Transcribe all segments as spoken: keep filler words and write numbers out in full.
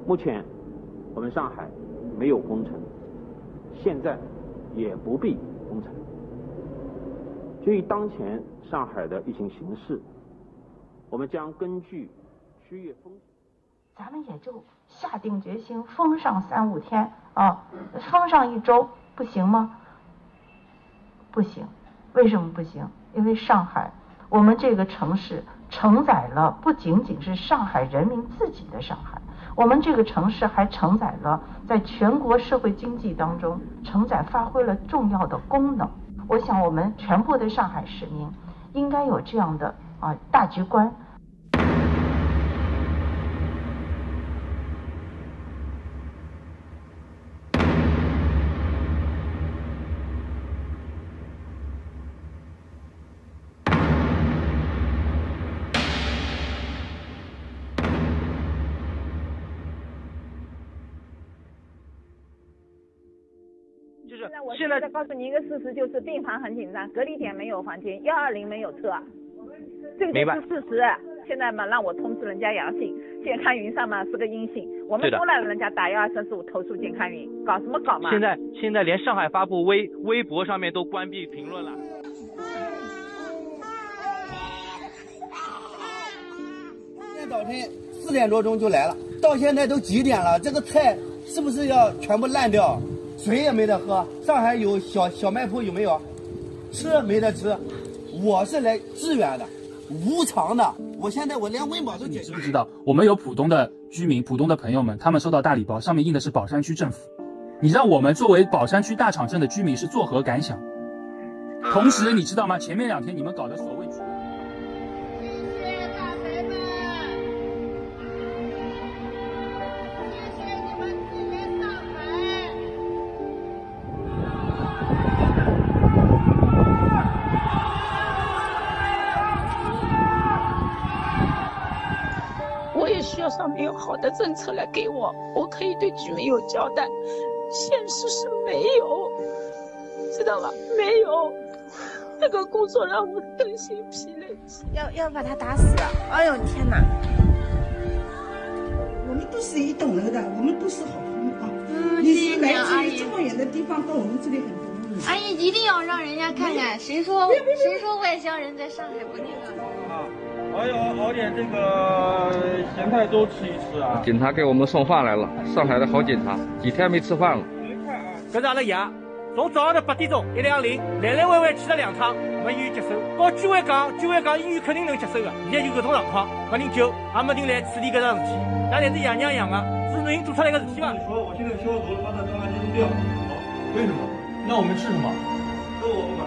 目前我们上海没有封城，现在也不必封城。基于当前上海的疫情形势，我们将根据区域风险， 咱们也就下定决心封上三五天啊，封上一周不行吗？不行，为什么不行？因为上海，我们这个城市承载了不仅仅是上海人民自己的上海，我们这个城市还承载了在全国社会经济当中承载发挥了重要的功能。我想我们全部的上海市民应该有这样的啊大局观。 我现在告诉你一个事实，就是病房很紧张，隔离点没有房间，幺二零没有车，这个就是事实。现在嘛，让我通知人家阳性，健康云上嘛是个阴性，我们都让人家打幺二三四五投诉健康云，搞什么搞嘛？ 现在现在连上海发布微微博上面都关闭评论了。 今天早晨四点多钟就来了，到现在都几点了？这个菜是不是要全部烂掉？水也没得喝，上海有小小卖铺有没有？吃没得吃。我是来支援的，无偿的。我现在我连温饱都解决。 你知不知道，我们有浦东的居民、浦东的朋友们，他们收到大礼包，上面印的是宝山区政府。你让我们作为宝山区大场镇的居民是作何感想？同时，你知道吗？前面两天你们搞的所谓。 需要上面有好的政策来给我，我可以对居民有交代。现实是没有，知道吧？没有，那个工作让我身心疲累。 要要把他打死！哎呦天哪！ 我们都是一栋楼的，我们都是好朋友啊。嗯，你是来自于这么远的地方到我们这里很不容易。 阿姨一定要让人家看看，谁说谁说外乡人在上海不那个？ 啊。还有熬点这个咸菜粥吃一吃啊！ 警察给我们送饭来了，上海的好警察，几天没吃饭了。 搿是阿拉爷，从早上头八点钟一两零来来回回去了两趟，没医院接手。告居委讲，居委讲医院肯定能接手的。现在就搿种状况，没人救，也没人来处理搿桩事体。那侪是爷娘养的，是人做出来个事体嘛？ 你说我现在消毒，把它当垃圾扔掉。好，为什么？ 那我们吃什么？ 这我不管。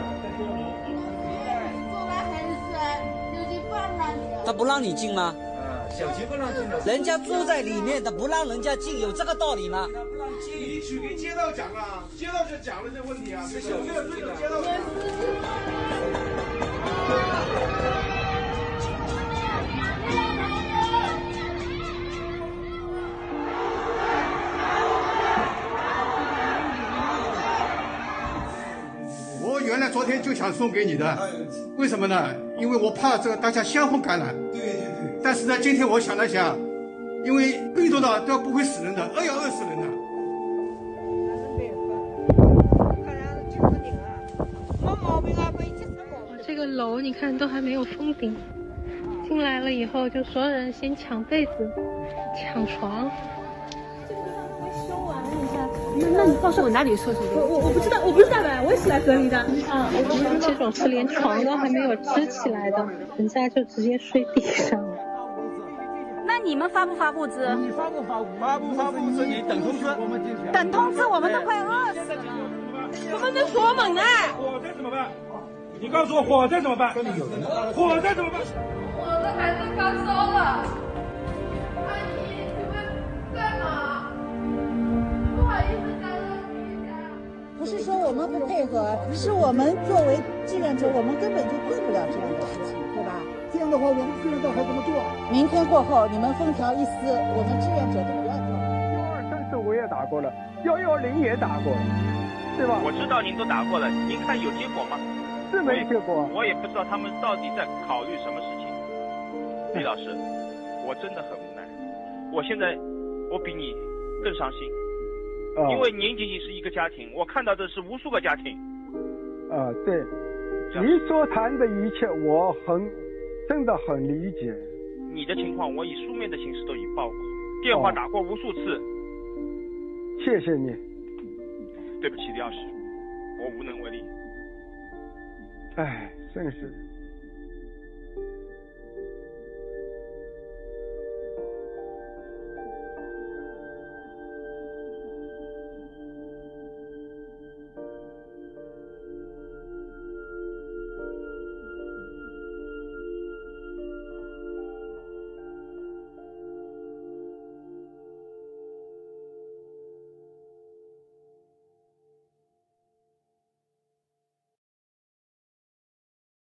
他不让你进吗？ 啊，小区不让进的。 人家住在里面的，不让人家进，有这个道理吗？ 不让进，你去给街道讲啊，街道就讲了这问题啊，这小区的对着街道讲。 我原来昨天就想送给你的，为什么呢？因为我怕这个大家相互感染。 对对对。 但是呢，今天我想了想，因为病毒呢都不会死人的，饿要饿死人的。 这个楼你看都还没有封顶，进来了以后就所有人先抢被子、抢床。 那那你告诉我哪里受伤？我我我不知道，我不是大白，我也是来隔离的。啊， 这种是连床都还没有支起来的，人家就直接睡地上了。 那你们发不发物资？ 你发不发物？发不发物资？你等通知，我们进去。 等通知，我们都快饿死了。我们都锁门呢。 火灾怎么办？你告诉我火灾怎么办？这里有人。火灾怎么办？ 我的孩子发烧了。阿姨，你们在哪？ 不是说我们不配合，是我们作为志愿者，我们根本就做不了这样的事情，对吧？ 这样的话，我们志愿者还怎么做？ 明天过后，你们风调一丝，我们志愿者都不要做。 幺二三四我也打过了，幺幺零也打过了，对吧？ 我知道您都打过了，您看有结果吗？ 是没结果。 我也不知道他们到底在考虑什么事情。李老师，我真的很无奈。我现在我比你更伤心， 哦、 因为您仅仅是一个家庭，我看到的是无数个家庭。 啊，对，你所谈的一切，我很真的很理解。 你的情况，我以书面的形式都已报过，电话打过无数次。 哦、谢谢你。 对不起，李老师，我无能为力。 哎，真是。